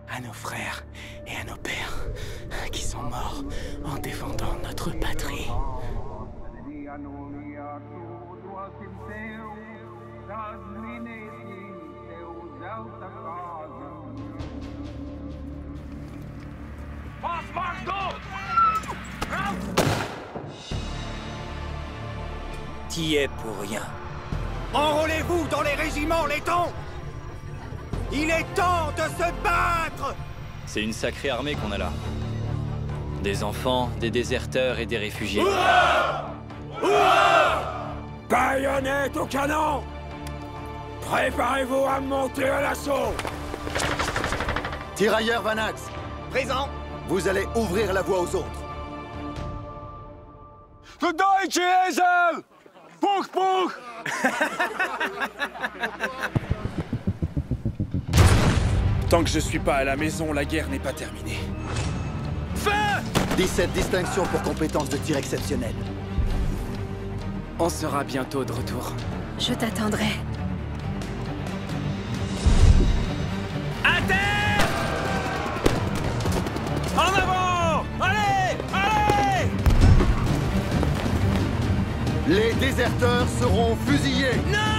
à nos frères et à nos pères qui sont morts en défendant notre patrie. T'y es pour rien. Enrôlez-vous dans les régiments, laitons! Il est temps de se battre! C'est une sacrée armée qu'on a là. Des enfants, des déserteurs et des réfugiés. Baïonnette au canon! Préparez-vous à monter à l'assaut! Tirailleur Vanax, Présent! vous allez ouvrir la voie aux autres. The Deutsche Esel! Puch, puch! Tant que je suis pas à la maison, la guerre n'est pas terminée. Feu! 17 distinctions pour compétences de tir exceptionnelles. On sera bientôt de retour. Je t'attendrai. À terre! En avant! Allez! Allez! Les déserteurs seront fusillés. Non!